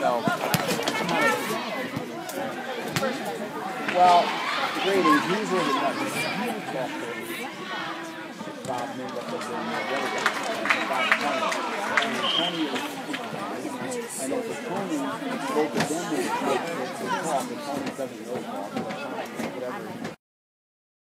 know. Well, the grading, he's a little bit nuts. Bob knew what they were doing. Bob Tony is, I know for Tony, both of them were the talk, but Tony doesn't really talk.